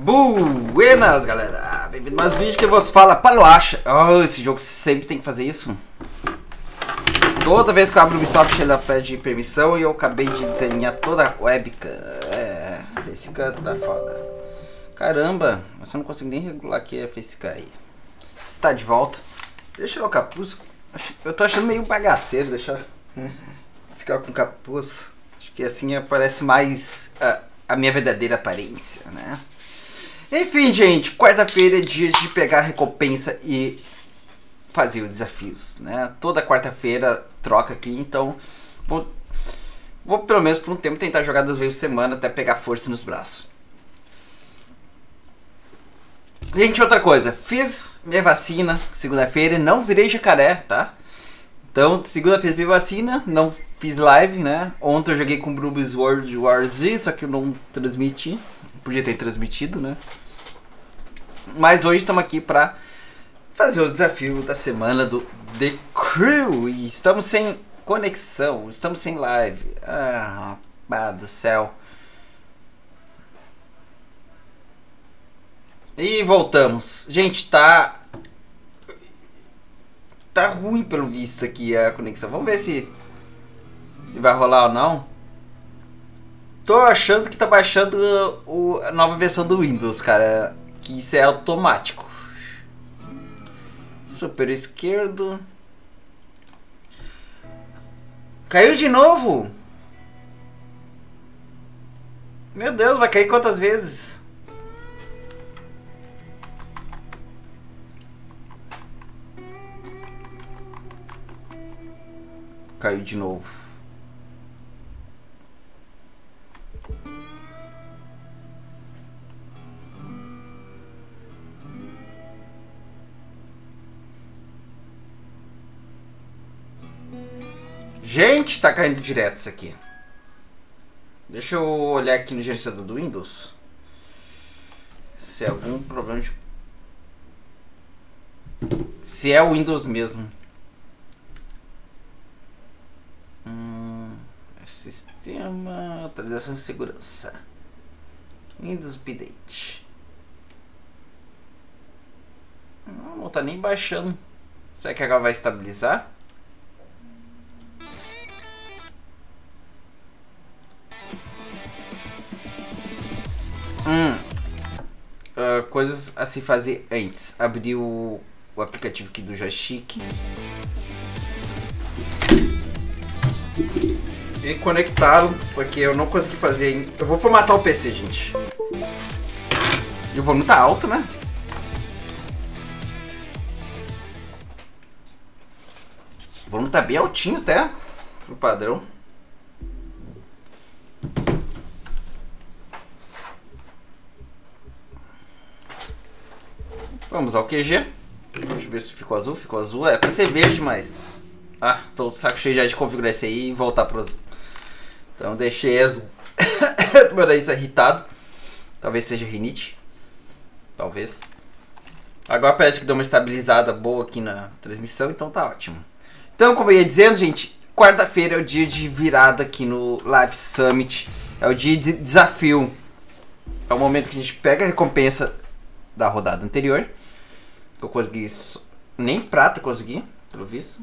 Buenas, galera! Bem-vindo a mais um vídeo que vos fala Paloacha. Oh, esse jogo sempre tem que fazer isso. Toda vez que eu abro o Ubisoft ela pede permissão e eu acabei de desenhar toda a webcam. É, facecam tá foda. Caramba, mas eu não consigo nem regular aqui a facecam aí. Está de volta. Deixa eu tirar o capuz. Eu tô achando meio bagaceiro deixar ficar com capuz. Acho que assim aparece mais a minha verdadeira aparência, né? Enfim, gente, quarta-feira é dia de pegar a recompensa e fazer os desafios, né? Toda quarta-feira troca aqui, então vou pelo menos por um tempo tentar jogar 2 vezes por semana até pegar força nos braços. Gente, outra coisa, fiz minha vacina segunda-feira e não virei jacaré, tá? Então, segunda-feira fiz vacina, não fiz live, né? Ontem eu joguei com o Brubis World War Z, só que eu não transmiti. Podia ter transmitido, né? Mas hoje estamos aqui pra fazer o desafio da semana do The Crew. E estamos sem conexão, estamos sem live. Ah, rapaz do céu. E voltamos. Gente, tá ruim pelo visto aqui a conexão. Vamos ver se vai rolar ou não. Tô achando que tá baixando a nova versão do Windows, cara. Que isso é automático. Super esquerdo. Caiu de novo? Meu Deus, vai cair quantas vezes? Caiu de novo. Gente, tá caindo direto isso aqui. Deixa eu olhar aqui no gerenciador do Windows. Se é algum problema de... Se é o Windows mesmo. Sistema, atualização de segurança. Windows Update. Não tá nem baixando. Será que agora vai estabilizar? Coisas a se fazer antes. Abrir o aplicativo aqui do joystick e conectá-lo, porque eu não consegui fazer ainda. Eu vou formatar o PC, gente. E o volume tá alto, né? O volume tá bem altinho até pro padrão. Vamos ao QG. Deixa eu ver se ficou azul. Ficou azul. É pra ser verde, mas... Ah, tô de saco cheio já de configurar isso aí e voltar pro azul. Então deixei azul. Meu nariz é irritado. Talvez seja rinite. Talvez. Agora parece que deu uma estabilizada boa aqui na transmissão, então tá ótimo. Então, como eu ia dizendo, gente, quarta-feira é o dia de virada aqui no Live Summit. É o dia de desafio. É o momento que a gente pega a recompensa da rodada anterior. Eu consegui... Nem prata consegui, pelo visto.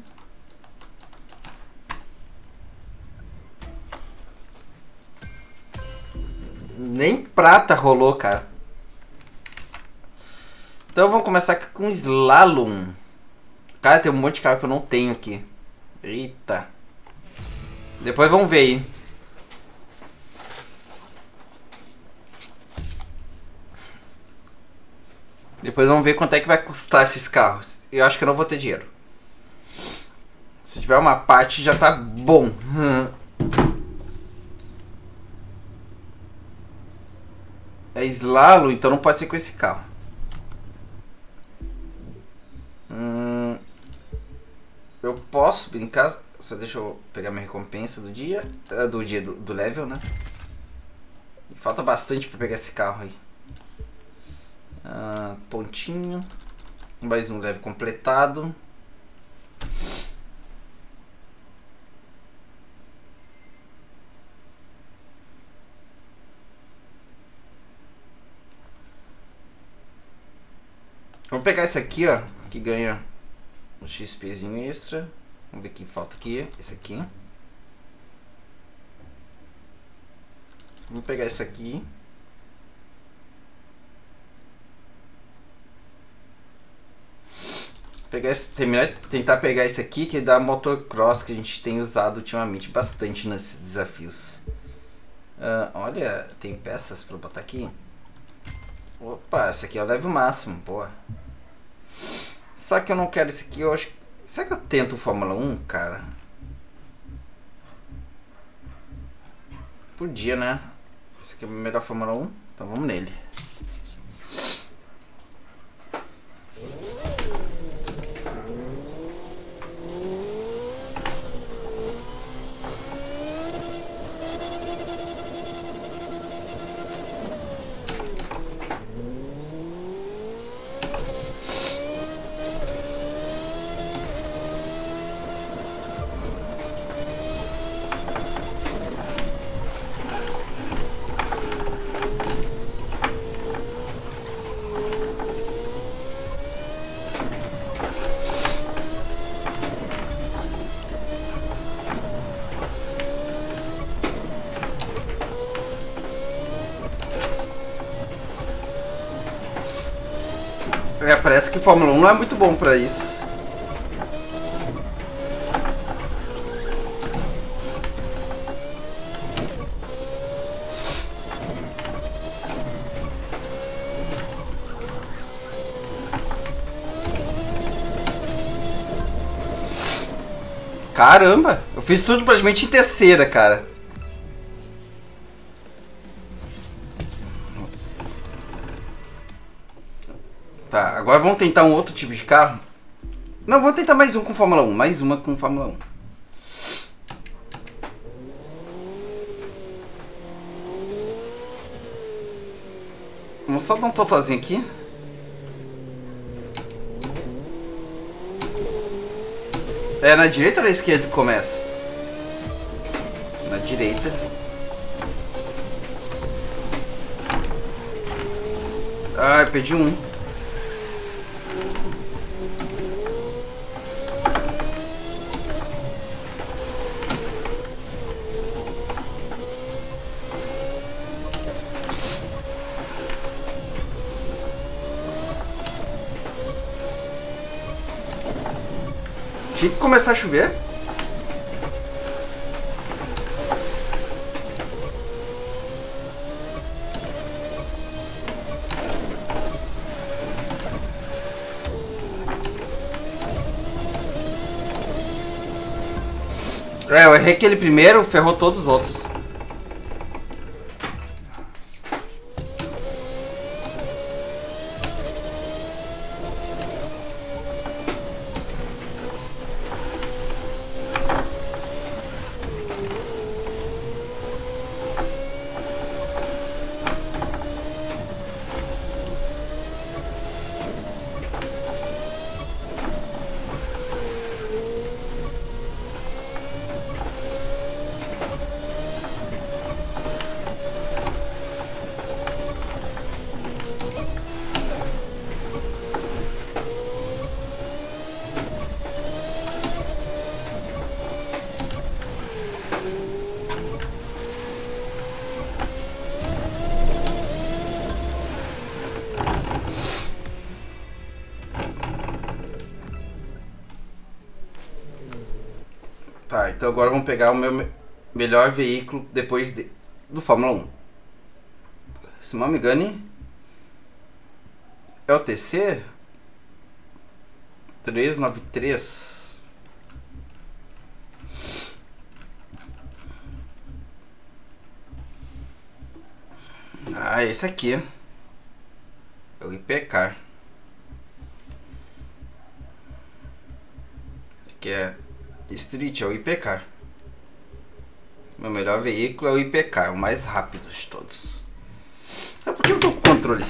Nem prata rolou, cara. Então vamos começar aqui com Slalom. Cara, tem um monte de carro que eu não tenho aqui. Eita. Depois vamos ver aí. Depois vamos ver quanto é que vai custar esses carros. Eu acho que eu não vou ter dinheiro. Se tiver uma parte já tá bom. É Slalom, então não pode ser com esse carro. Eu posso brincar. Só deixa eu pegar minha recompensa do dia. Do level, né? Falta bastante pra pegar esse carro aí. Pontinho. Mais um level completado. Vamos pegar esse aqui, ó, que ganha um XPzinho extra. Vamos ver o que falta aqui. Esse aqui. Vamos pegar esse aqui. Tentar pegar esse aqui, que dá motocross, que a gente tem usado ultimamente bastante nesses desafios. Olha, tem peças pra botar aqui. Opa, esse aqui é o level máximo, boa. Só que eu não quero esse aqui, eu acho. Será que eu tento o Fórmula 1, cara? Podia, né? Esse aqui é o melhor Fórmula 1, então vamos nele. Parece que Fórmula 1 não é muito bom pra isso. Caramba, eu fiz tudo praticamente em terceira, cara. Tá, agora vamos tentar um outro tipo de carro. Não, vou tentar mais um com Fórmula 1. Mais uma com Fórmula 1. Vamos só dar um totozinho aqui. É na direita ou na esquerda que começa? Na direita. Ah, eu perdi um. Tinha que começar a chover. Eu errei aquele primeiro, ferrou todos os outros. Tá, então agora vamos pegar o meu melhor veículo depois do Fórmula 1. Se não me engane, é o TC 393. Ah, esse aqui é o Hipercar. Que é Street, é o Hipercar. Meu melhor veículo é o Hipercar, o mais rápido de todos. É porque eu tô com o controle.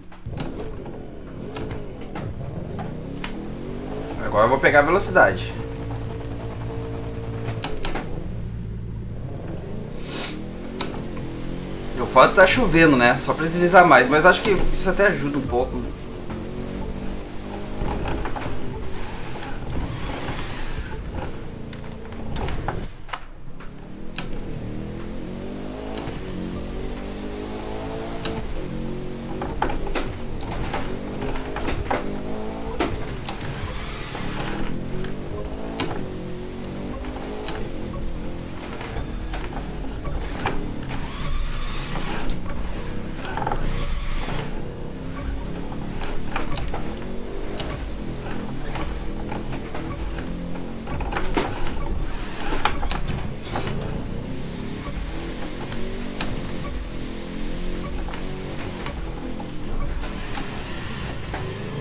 Agora eu vou pegar a velocidade. O fato tá chovendo, né? Só pra deslizar mais, mas acho que isso até ajuda um pouco.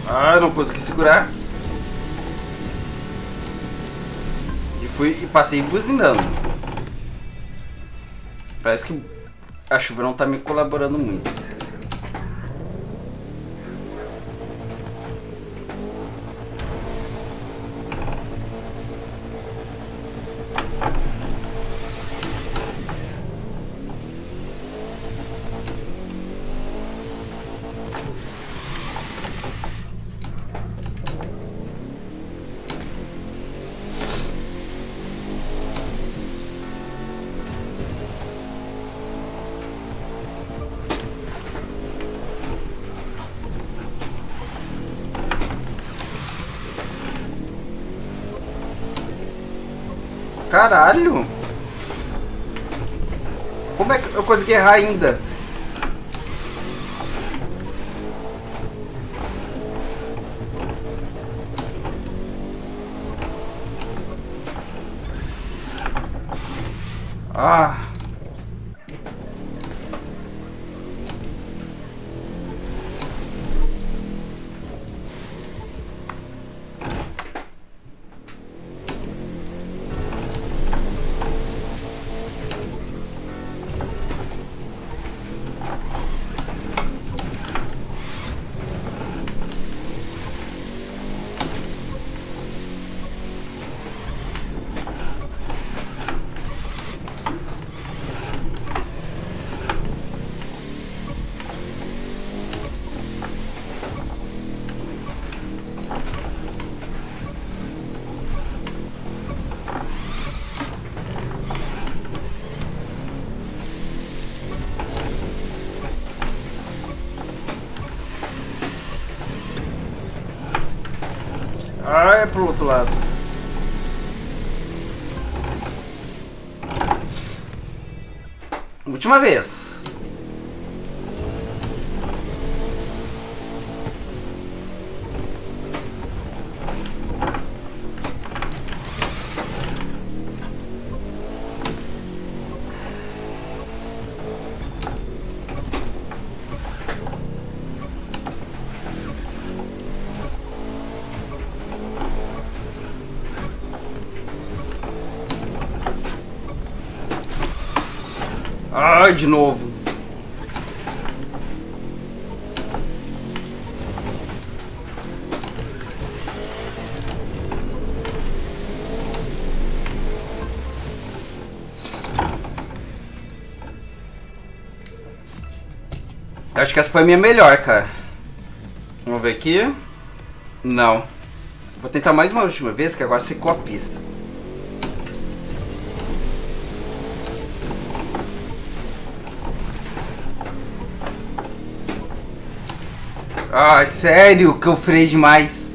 Ah, não consegui segurar. E passei buzinando. Parece que a chuva não tá me colaborando muito. Caralho! Como é que eu consegui errar ainda? Ah! Ah, é pro outro lado. Última vez. Ai, de novo. Acho que essa foi a minha melhor, cara. Vamos ver aqui. Não. Vou tentar mais uma última vez, que agora secou a pista. Ai, sério que eu freiei demais.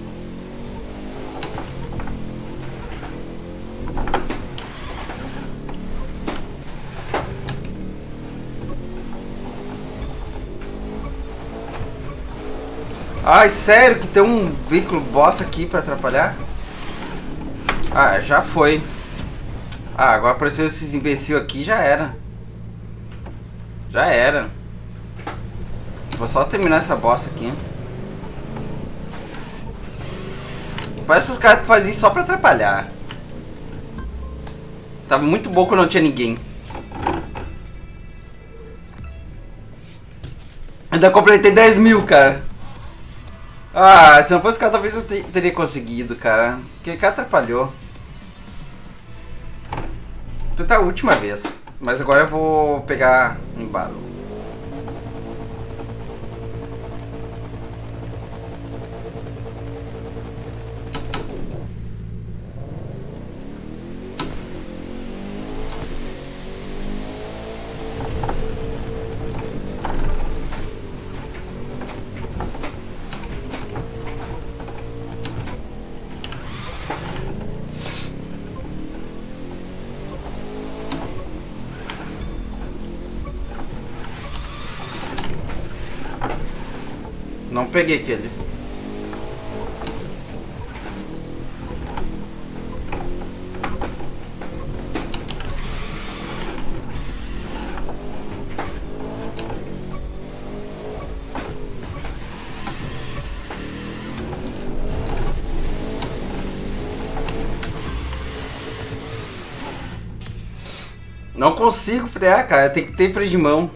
Ai, sério que tem um veículo bosta aqui pra atrapalhar? Ah, já foi. Ah, agora apareceu esses imbecil aqui, já era. Já era. Vou só terminar essa bosta aqui. Parece os caras que fazem isso só pra atrapalhar. Tava muito bom quando não tinha ninguém. Ainda completei 10 mil, cara. Ah, se não fosse o cara, talvez eu teria conseguido, cara. Porque o cara atrapalhou. Vou tentar a última vez. Mas agora eu vou pegar um embalo. Não peguei aquele. Não consigo frear, cara. Tem que ter freio de mão.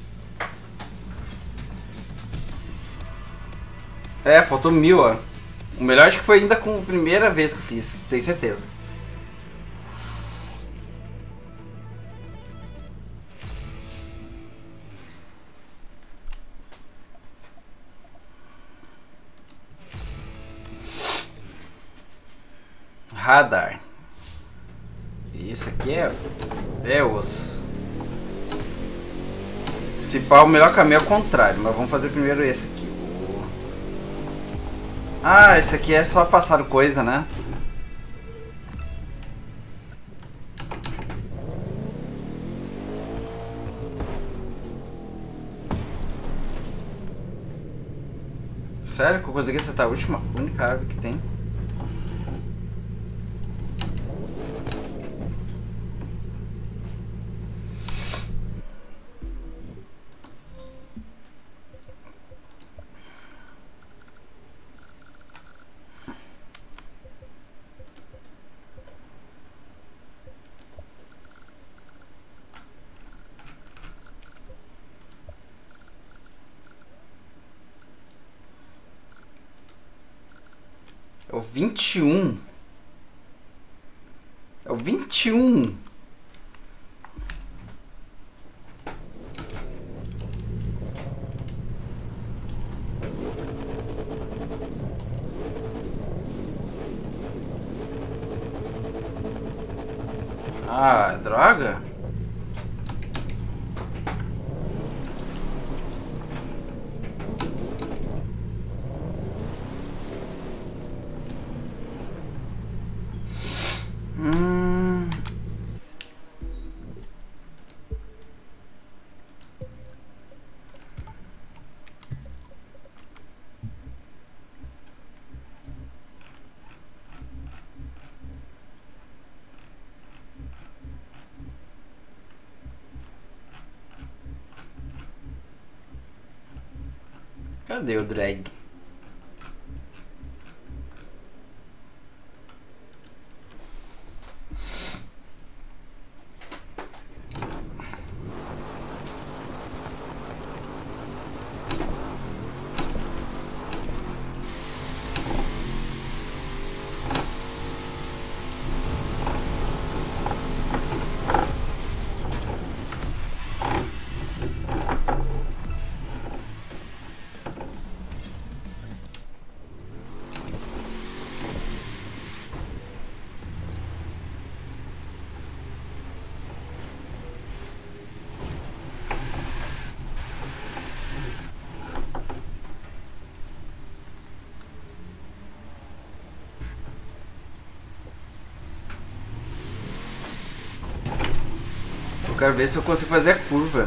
É, faltou 1000, ó. O melhor acho que foi ainda com a primeira vez que eu fiz. Tenho certeza. Radar. Esse aqui é osso. Esse pau, o melhor caminho é o contrário, mas vamos fazer primeiro esse aqui. Ah, esse aqui é só passar coisa, né? Sério que eu consegui acertar a única árvore que tem? É o 21. É o 21. Ah, droga. Cadê o drag? Eu quero ver se eu consigo fazer a curva.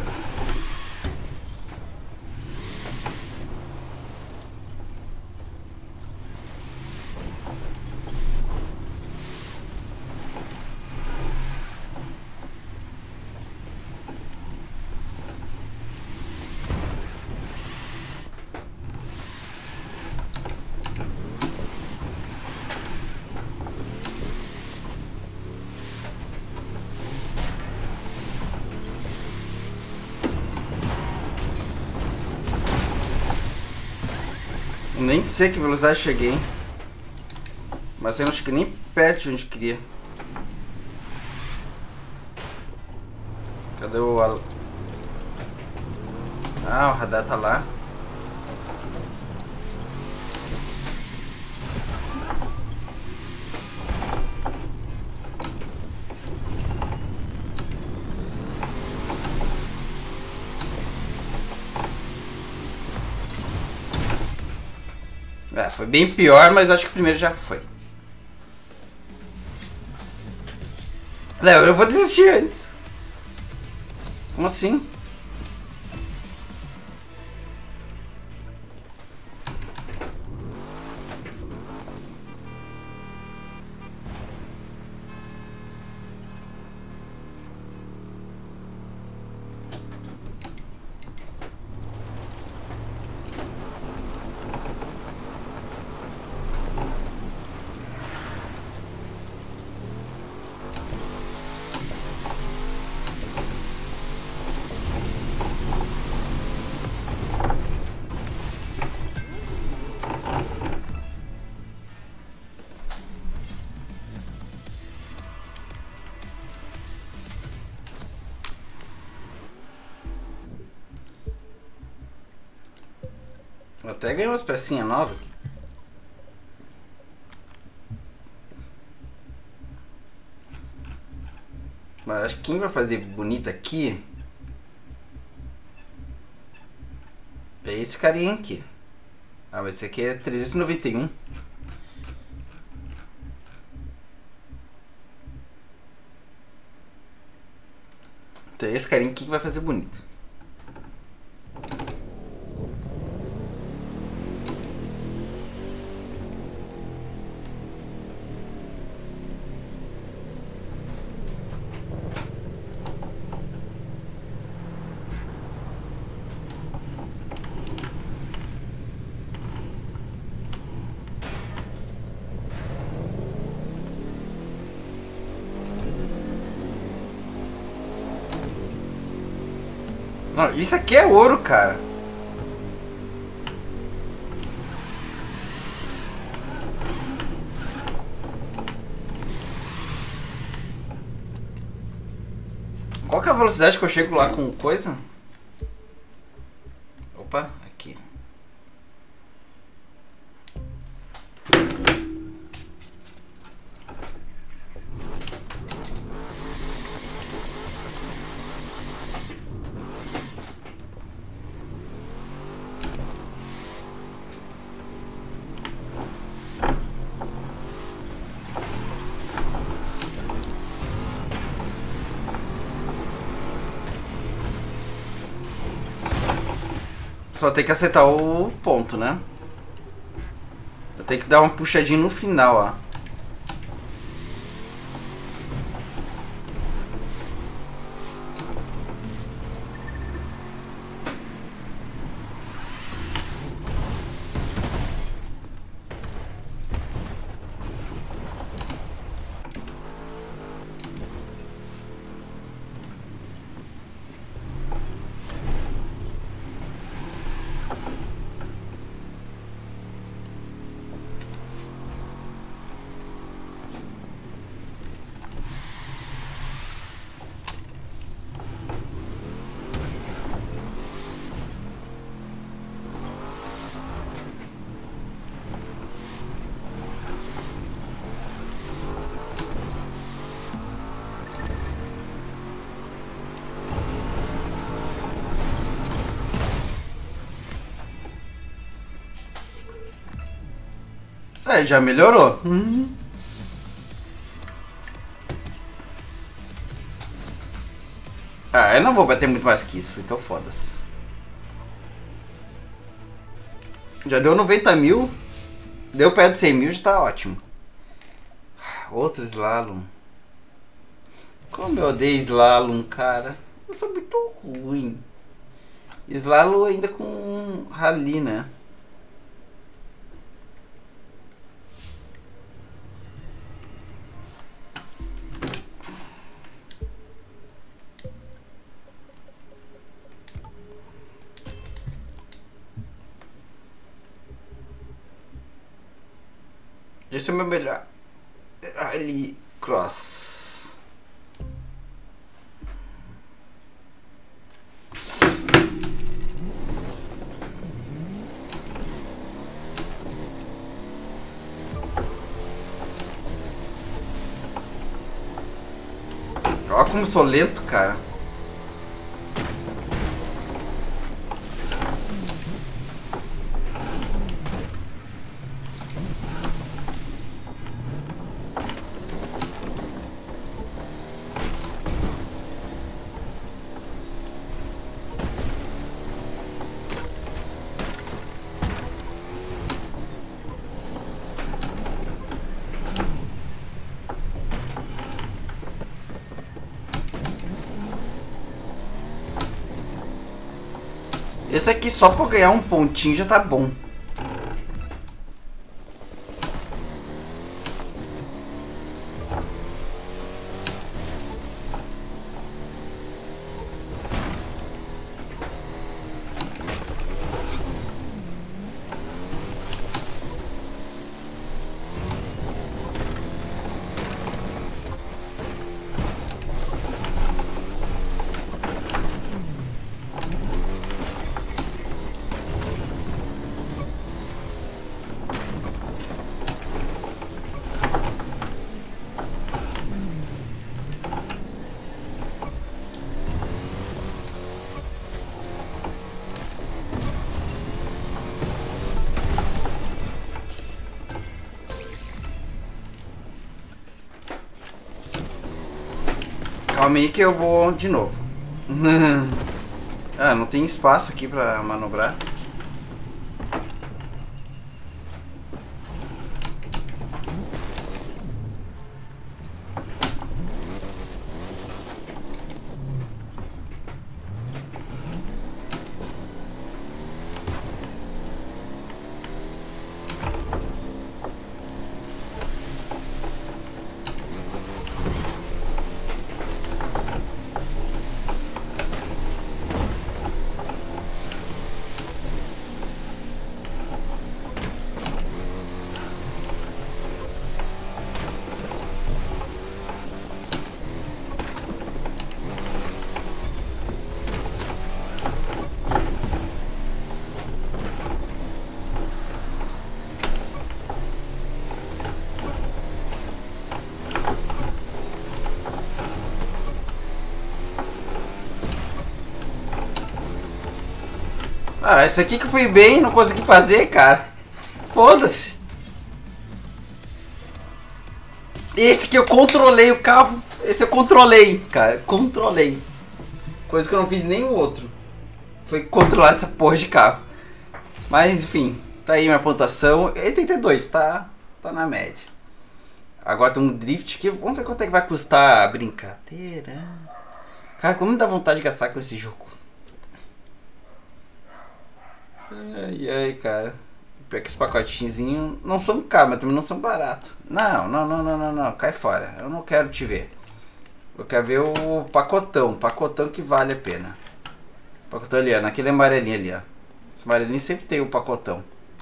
Nem sei que velocidade cheguei. Mas eu não cheguei nem perto de onde queria. Cadê o... Ah, o radar tá lá. É, foi bem pior, mas acho que o primeiro já foi. Léo, eu vou desistir antes. Como assim? Até ganhei umas pecinhas novas. Mas acho que quem vai fazer bonito aqui é esse carinha aqui. Ah, mas esse aqui é 391. Então é esse carinha aqui que vai fazer bonito. Não, isso aqui é ouro, cara. Qual que é a velocidade que eu chego lá com coisa? Opa, aqui. Só tem que acertar o ponto, né? Eu tenho que dar uma puxadinha no final, ó. É, já melhorou. Ah, eu não vou bater muito mais que isso, então foda-se. Já deu 90 mil. Deu perto de 100 mil, já tá ótimo. Outro slalom. Como eu odeio slalom, cara. Eu sou muito ruim. Slalom ainda com rally, né? Esse é o meu melhor rally cross. Olha como eu sou lento, cara. Esse aqui só pra ganhar um pontinho já tá bom. Calma aí que eu vou de novo. Ah, não tem espaço aqui pra manobrar. Ah, esse aqui que eu fui bem, não consegui fazer, cara. Foda-se. Esse que eu controlei o carro. Esse eu controlei, cara. Controlei. Coisa que eu não fiz nem o outro. Foi controlar essa porra de carro. Mas, enfim. Tá aí minha pontuação. 82, tá na média. Agora tem um drift que... Vamos ver quanto é que vai custar a brincadeira. Cara, como me dá vontade de gastar com esse jogo. Ai, ai, cara. Pior que os pacotinhos não são caros, mas também não são baratos. Não. Cai fora. Eu não quero te ver. Eu quero ver o pacotão. Pacotão que vale a pena. Pacotão ali, ó. Naquele amarelinho ali, ó. Esse amarelinho sempre tem o pacotão.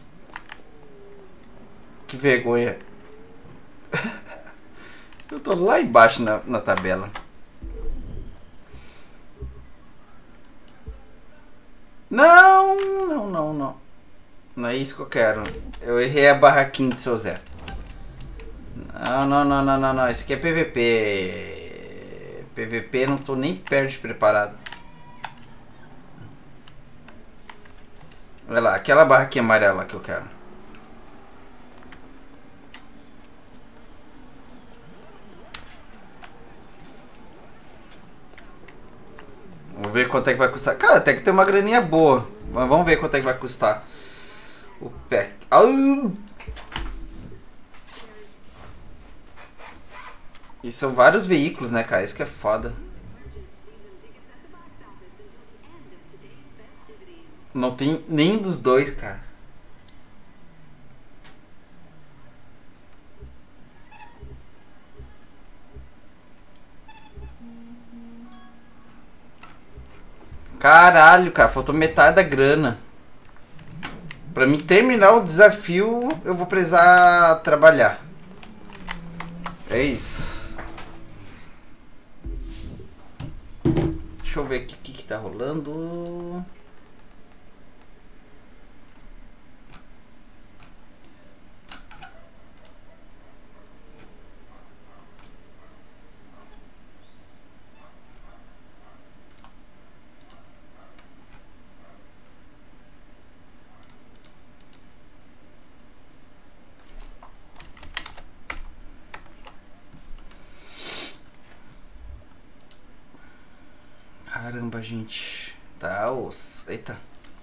Que vergonha. Eu tô lá embaixo na tabela. Não. Não é isso que eu quero. Eu errei a barraquinha de seu Zé. Não. Isso aqui é PVP. PVP não tô nem perto de preparado. Olha lá, aquela barraquinha amarela que eu quero. Vamos ver quanto é que vai custar. Cara, até que tem uma graninha boa. Mas vamos ver quanto é que vai custar. O pack. E são vários veículos, né, cara? Isso que é foda. Não tem nem dos dois, cara. Caralho, cara. Faltou metade da grana. Pra mim terminar o desafio, eu vou precisar trabalhar. É isso. Deixa eu ver aqui o que tá rolando. Caramba, gente. Tá osso. Eita.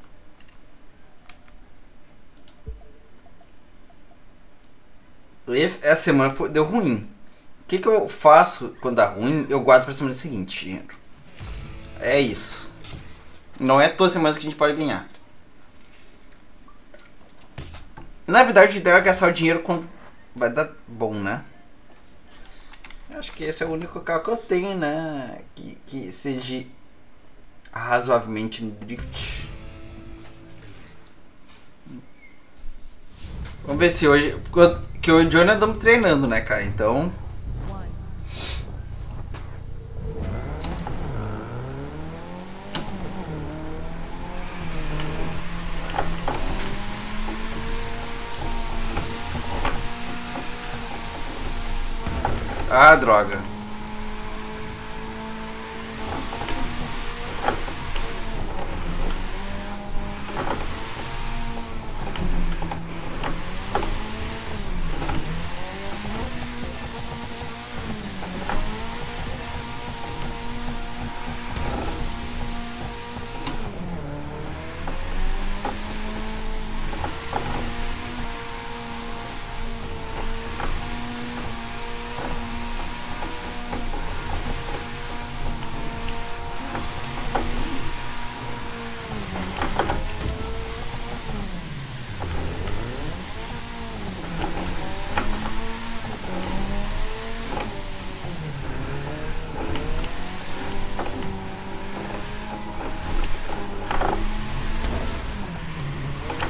Essa semana deu ruim. O que eu faço quando dá ruim? Eu guardo pra semana seguinte, dinheiro. É isso. Não é todas as semanas que a gente pode ganhar. Na verdade, o ideal é gastar o dinheiro quando vai dar bom, né? Eu acho que esse é o único carro que eu tenho, né? Que seja razoavelmente no drift. Vamos ver se hoje... Que eu e o Johnny andamos treinando, né, cara? Então... Ah, droga.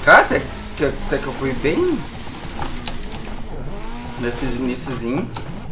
Cara, até que eu fui bem nesse iniciozinho.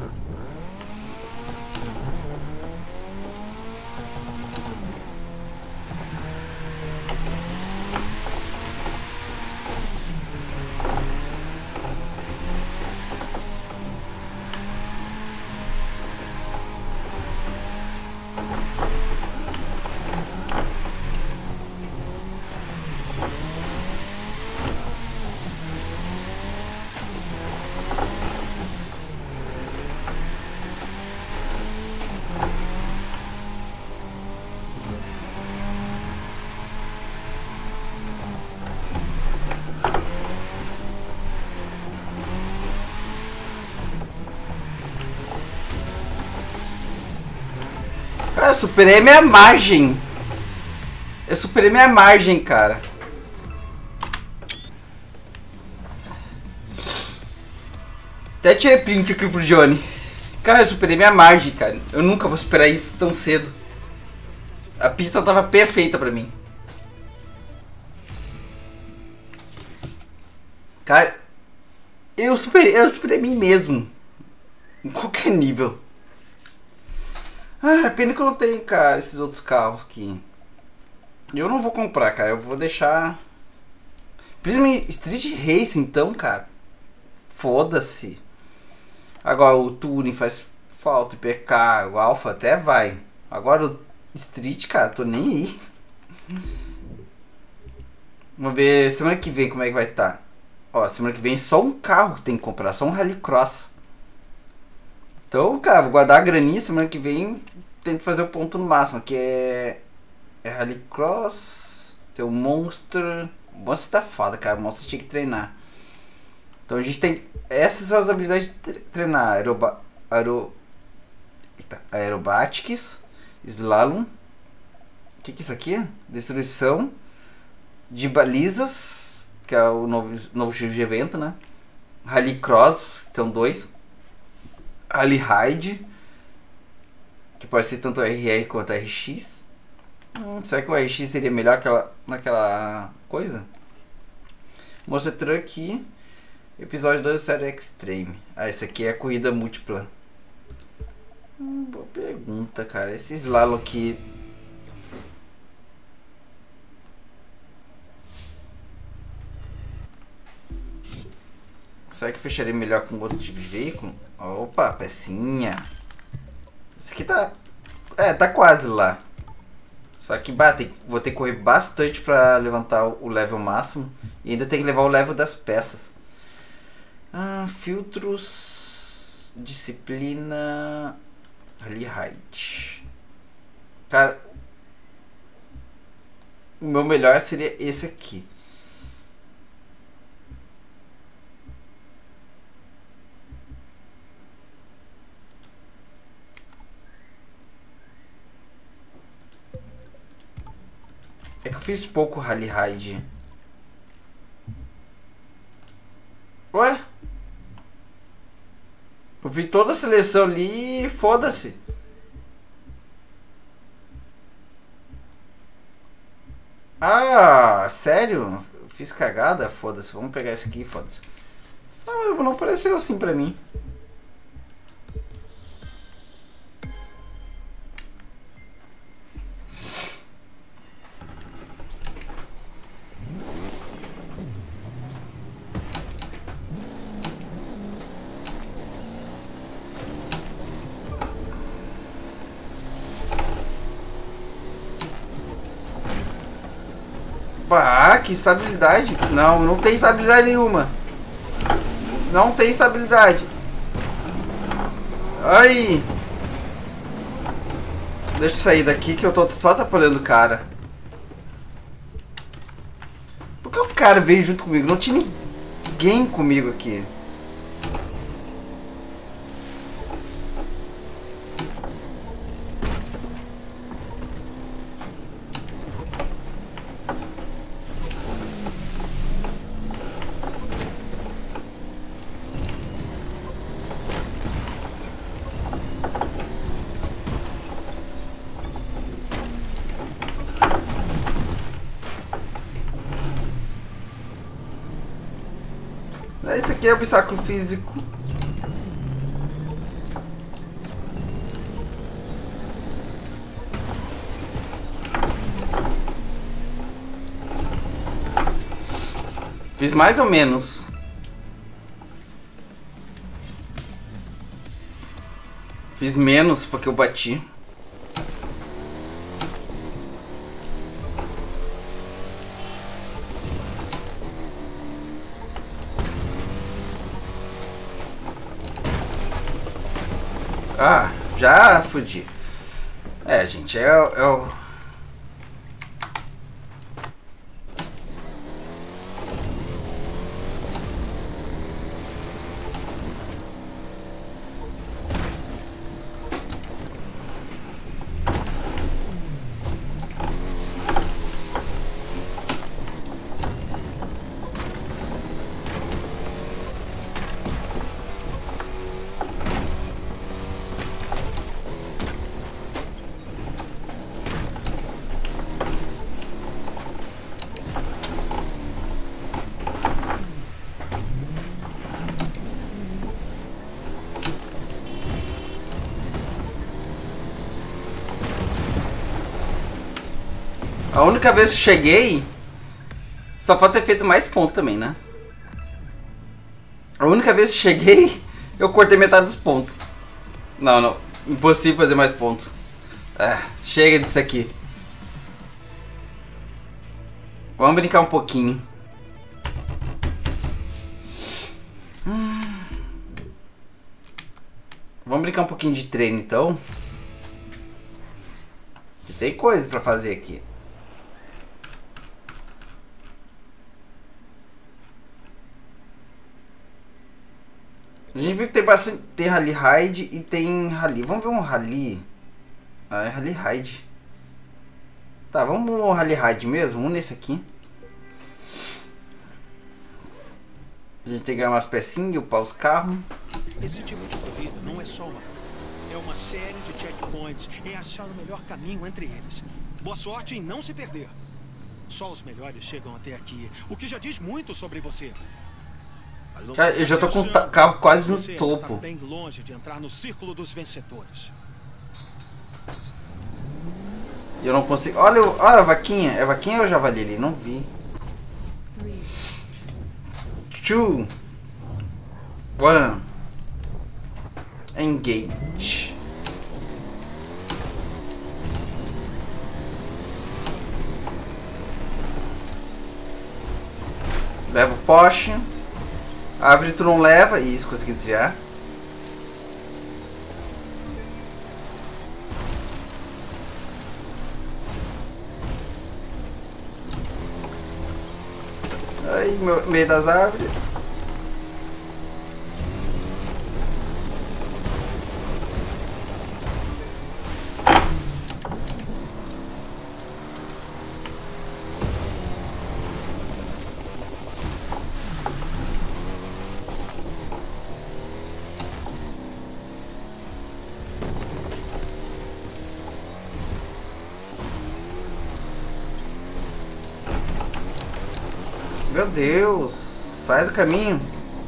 Cara, eu superei minha margem. Eu superei minha margem, cara. Até tirei print aqui pro Johnny. Cara, eu superei minha margem, cara. Eu nunca vou superar isso tão cedo. A pista tava perfeita pra mim. Cara, eu superei mim mesmo. Em qualquer nível. Ah, pena que eu não tenho, cara, esses outros carros aqui. Eu não vou comprar, cara. Eu vou deixar... Principalmente Street Race, então, cara. Foda-se. Agora o Touring faz falta, o PK, o Alpha até vai. Agora o Street, cara, tô nem aí. Vamos ver semana que vem como é que vai estar. Ó, semana que vem só um carro que tem que comprar, só um Rallycross. Então, cara, vou guardar a graninha, semana que vem tento fazer o ponto no máximo, que é Rallycross, tem o Monster. O Monster tá foda, cara, o Monster tinha que treinar. Então a gente tem essas são as habilidades de treinar: Aerobatics, Slalom. O que é isso aqui? Destruição de balizas, que é o novo tipo de evento, né? Rallycross, são dois. Rally Ride, que pode ser tanto RR quanto RX. Será que o RX seria melhor naquela coisa? Monster Truck, episódio 2 da série Extreme. Ah, esse aqui é a corrida múltipla. Boa pergunta, cara. Esse slalom aqui... Será que eu fecharia melhor com outro tipo de veículo? Opa, pecinha. Esse aqui tá... tá quase lá. Só que vou ter que correr bastante pra levantar o level máximo. E ainda tem que levar o level das peças. Filtros... Disciplina... Rally Ride. Cara... O meu melhor seria esse aqui. É que eu fiz pouco Rally Ride. Ué? Eu vi toda a seleção ali e foda-se. Ah, sério? Eu fiz cagada? Foda-se. Vamos pegar esse aqui, foda-se. Não pareceu assim pra mim. Ah, que estabilidade. Não tem estabilidade nenhuma. Não tem estabilidade. Ai. Deixa eu sair daqui que eu tô só atrapalhando o cara. Por que o cara veio junto comigo? Não tinha ninguém comigo aqui. Esse aqui é obstáculo físico. Fiz mais ou menos. Fiz menos porque eu bati. Ah, já fudi. É, gente, é o... A única vez que cheguei, só falta ter feito mais pontos também, né? A única vez que cheguei, eu cortei metade dos pontos. Não, não. Impossível fazer mais pontos. Ah, chega disso aqui. Vamos brincar um pouquinho. Vamos brincar um pouquinho de treino, então. Tem coisa pra fazer aqui. A gente viu que tem bastante. Tem Rally Raid e tem Rally. Vamos ver um Rally. Ah, é Rally Raid. Tá, vamos no Rally Raid mesmo. Vamos nesse aqui. A gente tem que ganhar umas pecinhas, upar os carros. Esse tipo de corrida não é só uma. É uma série de checkpoints. É achar o melhor caminho entre eles. Boa sorte em não se perder. Só os melhores chegam até aqui. O que já diz muito sobre você. Cara, eu já tô com o carro quase no topo. Tá bem longe de entrar no círculo dos vencedores. Eu não consigo. Olha, olha a vaquinha. É vaquinha ou javali ali? Não vi. 2, 1, engage. Leva o poste. A árvore tu não leva. Isso, consegui desviar. Aí, meio das árvores. Meu Deus, sai do caminho.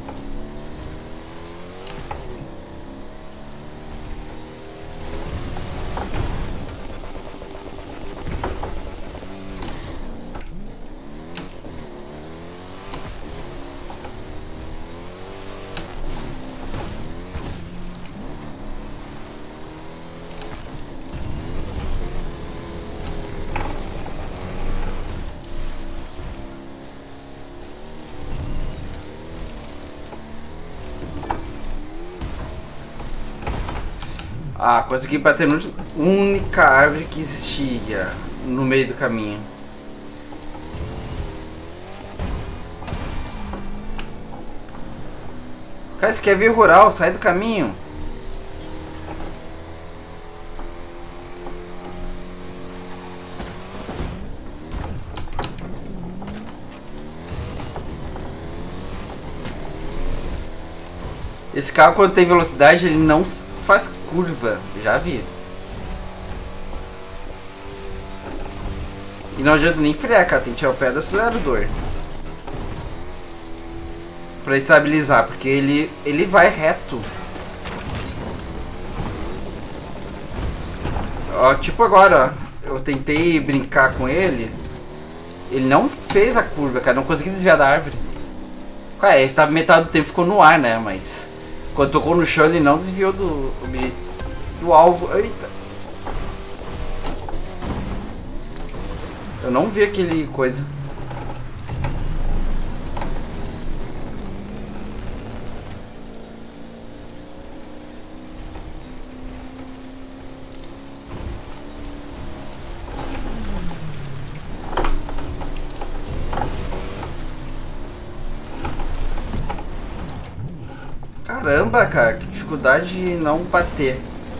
Ah, consegui bater na única árvore que existia no meio do caminho. Cara, isso aqui é via rural, sai do caminho. Esse carro, quando tem velocidade, ele não faz curva, já vi. E não adianta nem frear, cara, tem que tirar o pé do acelerador. Pra estabilizar, porque ele vai reto. Ó, tipo agora, ó. Eu tentei brincar com ele. Ele não fez a curva, cara. Não consegui desviar da árvore. Cara, ele tava metade do tempo ficou no ar, né? Mas quando tocou no chão ele não desviou do alvo. Eita. Eu não vi aquele coisa. Caramba, cara, que dificuldade de não bater.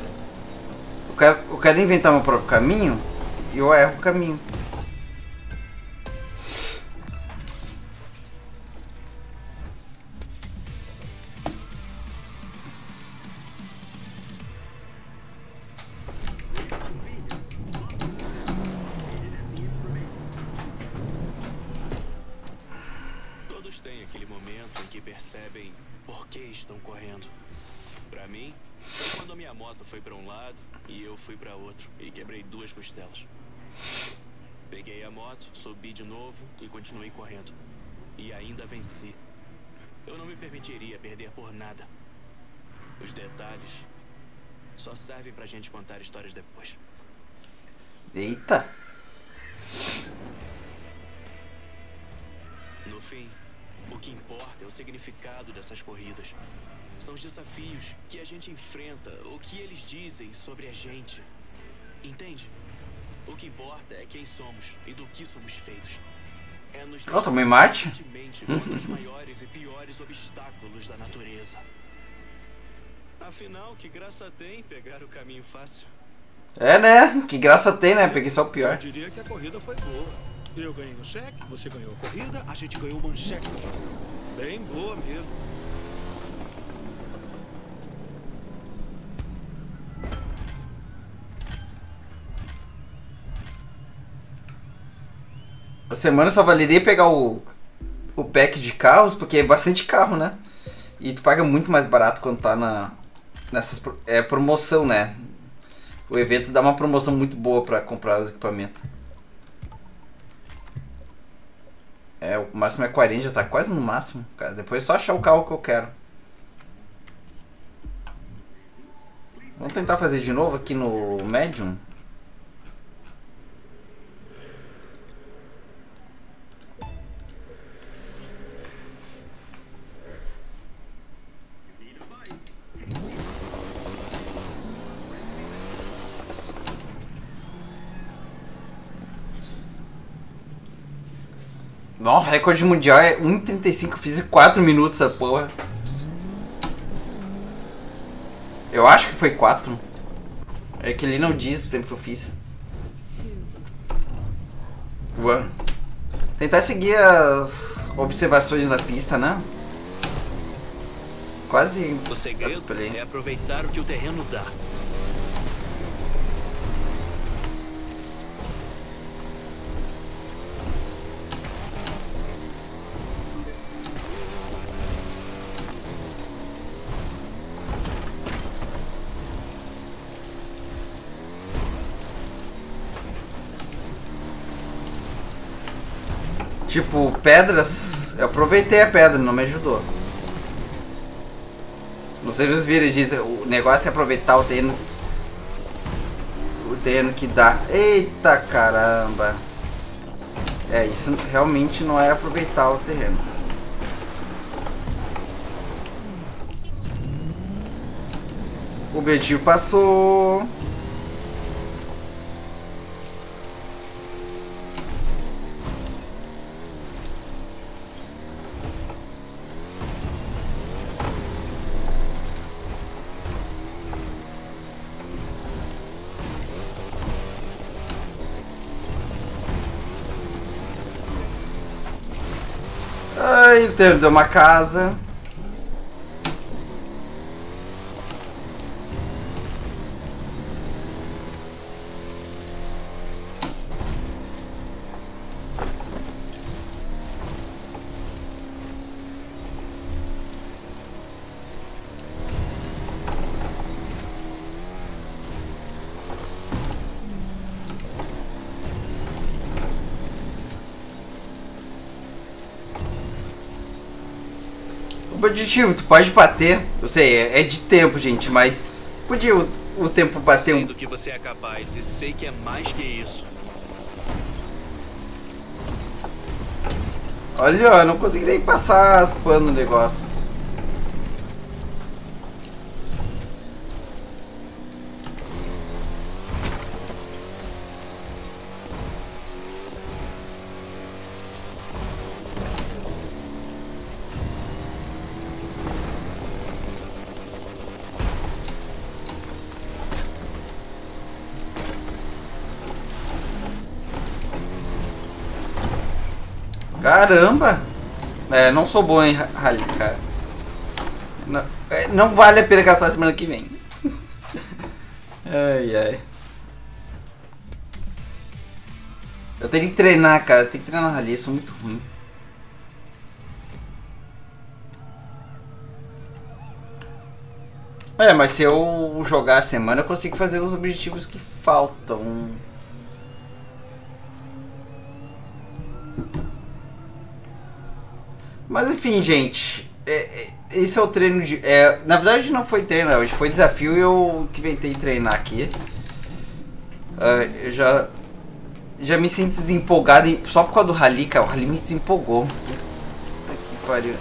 Eu quero inventar meu próprio caminho e eu erro o caminho. Todos têm aquele momento em que percebem por que estão correndo. Pra mim, quando a minha moto foi pra um lado e eu fui pra outro e quebrei 2 costelas. Peguei a moto, subi de novo e continuei correndo. E ainda venci. Eu não me permitiria perder por nada. Os detalhes só servem pra gente contar histórias depois. Eita! No fim, o que importa é o significado dessas corridas. São os desafios que a gente enfrenta, o que eles dizem sobre a gente. Entende? O que importa é quem somos e do que somos feitos. É nos também Marte? contra os maiores e piores obstáculos da natureza. Afinal, que graça tem pegar o caminho fácil? É, né? Que graça tem, né? Peguei só o pior. Eu diria que a corrida foi boa. Eu ganhei no cheque, você ganhou a corrida, a gente ganhou o manchete do jogo. Bem boa mesmo. A semana só valeria pegar o pack de carros, porque é bastante carro, né? E tu paga muito mais barato quando tá nessas promoção, né? O evento dá uma promoção muito boa pra comprar os equipamentos. O máximo é 40, já tá quase no máximo, cara. Depois é só achar o carro que eu quero. Vamos tentar fazer de novo aqui no Medium. Nossa, recorde mundial é 1:35, fiz em 4 minutos essa porra. Eu acho que foi 4. É que ele não diz o tempo que eu fiz. Ué. Tentar seguir as observações da pista, né? Quase. O segredo é aproveitar o que o terreno dá. Tipo, pedras. Eu aproveitei a pedra, não me ajudou. Não sei se vocês viram, diz, o negócio é aproveitar o terreno. O terreno que dá. Eita caramba. Isso realmente não é aproveitar o terreno. O objetivo passou. Ai, o terreno deu uma casa. objetivo, tu pode bater. Eu sei, é de tempo, gente, mas podia o tempo bater Sei do que você é capaz e sei que é mais que isso. Olha, eu não consegui nem passar as panos no negócio. Caramba! É, não sou bom em rally, cara. Não vale a pena gastar semana que vem. Ai, ai. Eu teria que treinar, cara. Eu tenho que treinar rally, eu sou muito ruim. É, mas se eu jogar a semana, eu consigo fazer os objetivos que faltam. Mas enfim, gente, esse é o treino de... na verdade não foi treino hoje, foi desafio e eu que inventei treinar aqui. Eu já me sinto desempolgado só por causa do rally, cara. O rally me desempolgou. Puta que pariu.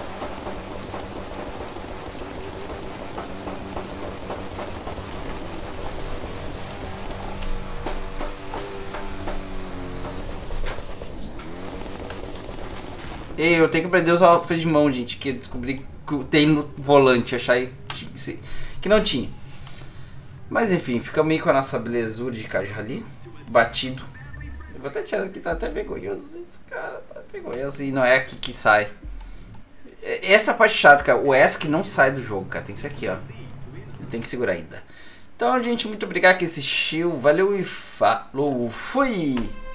Eu tenho que aprender a usar o freio de mão, gente, que eu descobri que tem no volante, achar que não tinha. Mas enfim, fica meio com a nossa belezura de caixa ali, batido. Eu vou até tirar aqui, tá até vergonhoso, esse cara tá vergonhoso e não é aqui que sai. Essa parte chata, cara, o ESC não sai do jogo, cara, tem que ser aqui, ó. Tem que segurar ainda. Então, gente, muito obrigado que assistiu, valeu e falou, fui!